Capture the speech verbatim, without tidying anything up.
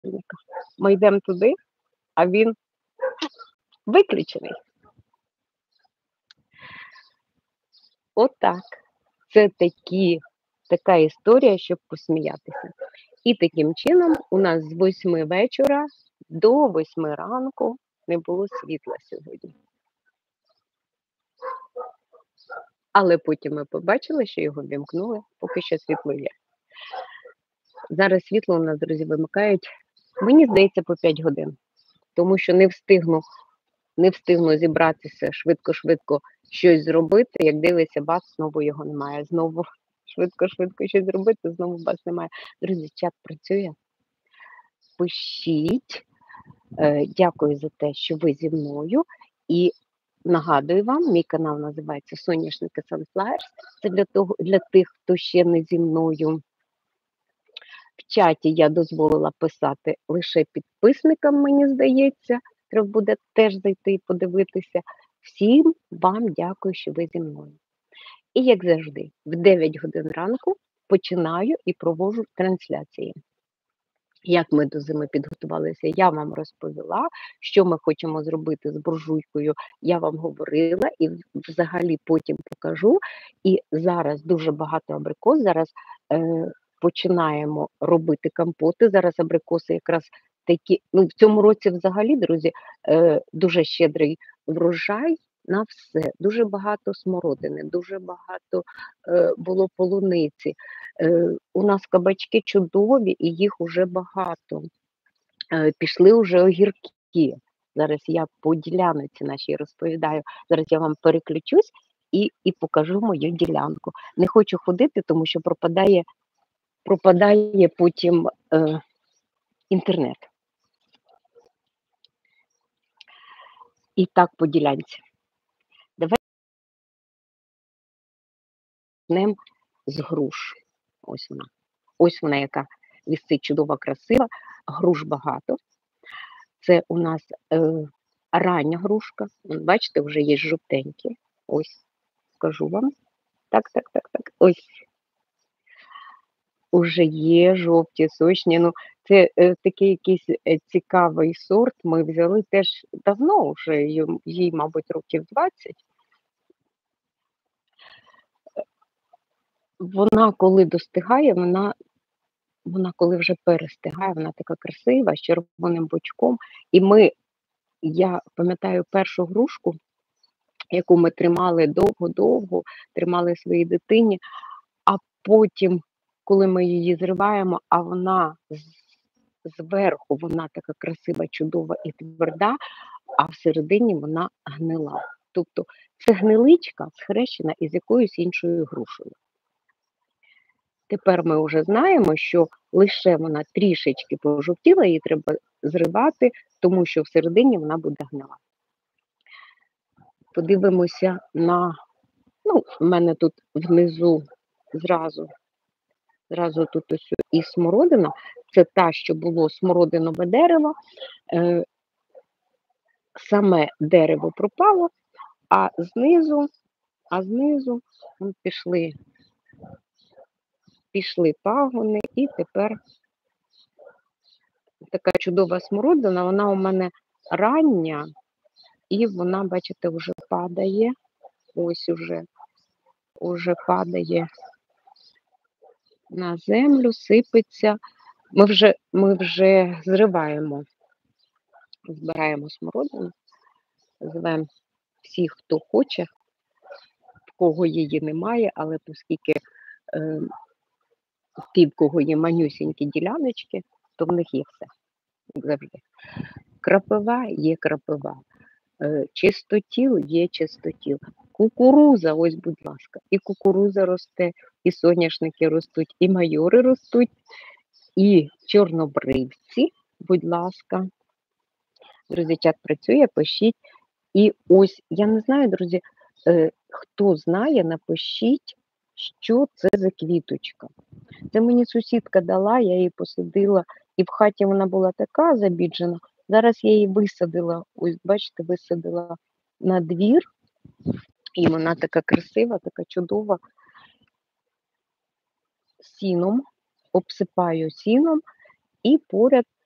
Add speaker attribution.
Speaker 1: Ми йдемо туди, а він виключений. Отак. Це такі, така історія, щоб посміятися. І таким чином у нас з восьми вечора до восьми ранку не було світла сьогодні. Але потім ми побачили, що його вімкнули, поки що світло є. Зараз світло у нас, друзі, вимикають, мені здається, по п'ять годин. Тому що не встигну, не встигну зібратися швидко-швидко щось зробити, як дивишся, бац, знову його немає. Знову швидко-швидко щось зробити, знову бац, немає. Друзі, чат працює. Пишіть. Е, дякую за те, що ви зі мною. І нагадую вам, мій канал називається Соняшники Sunflowers. Це для того, для тих, хто ще не зі мною. В чаті я дозволила писати лише підписникам, мені здається. Треба буде теж зайти і подивитися. Всім вам дякую, що ви зі мною. І, як завжди, в дев'ять годин ранку починаю і проводжу трансляції. Як ми до зими підготувалися, я вам розповіла, що ми хочемо зробити з буржуйкою, я вам говорила і взагалі потім покажу. І зараз дуже багато абрикос, зараз е, починаємо робити компоти, зараз абрикоси якраз такі, ну в цьому році взагалі, друзі, е, дуже щедрий врожай на все, дуже багато смородини, дуже багато е, було полуниці. Е, у нас кабачки чудові і їх уже багато. Е, пішли вже огірки. Зараз я по ділянці нашій розповідаю. Зараз я вам переключусь і, і покажу мою ділянку. Не хочу ходити, тому що пропадає, пропадає потім е, інтернет. І так по ділянці. Давайте почнемо з груш. Ось вона. Ось вона, яка висить чудова, красива. Груш багато. Це у нас е, рання грушка. Бачите, вже є жовтенькі. Ось, скажу вам. Так, так, так, так. Ось. Уже є жовті, сочні. Ну, це е, такий якийсь е, цікавий сорт. Ми взяли теж давно, вже їй, їй, мабуть, років двадцять. Вона, коли достигає, вона, вона коли вже перестигає, вона така красива, з червоним бочком. І ми, я пам'ятаю першу грушку, яку ми тримали довго-довго, тримали своїй дитині, а потім, коли ми її зриваємо, а вона зверху, вона така красива, чудова і тверда, а всередині вона гнила. Тобто це гниличка схрещена із якоюсь іншою грушею. Тепер ми вже знаємо, що лише вона трішечки пожовтіла, її треба зривати, тому що всередині вона буде гнила. Подивимося на, ну, в мене тут внизу зразу, зразу тут ось і смородина. Це та, що було смородинове дерево. Е, саме дерево пропало, а знизу, а знизу вон, пішли, пішли пагони, і тепер така чудова смородина, вона у мене рання, і вона, бачите, вже падає. Ось уже, уже падає на землю, сипеться. Ми вже, ми вже зриваємо, збираємо смородину, звемо всіх, хто хоче, в кого її немає, але оскільки е, ті, в кого є манюсінькі діляночки, то в них є все, як завжди. Крапива є крапива, е, чистотіл є чистотіл. Кукуруза, ось, будь ласка, і кукуруза росте, і соняшники ростуть, і майори ростуть, і чорнобривці, будь ласка. Друзі, чат працює, пишіть. І ось, я не знаю, друзі, е, хто знає, напишіть, що це за квіточка. Це мені сусідка дала, я її посадила, і в хаті вона була така забіджена. Зараз я її висадила, ось, бачите, висадила на двір, і вона така красива, така чудова. Сіном, обсипаю сіном, і поряд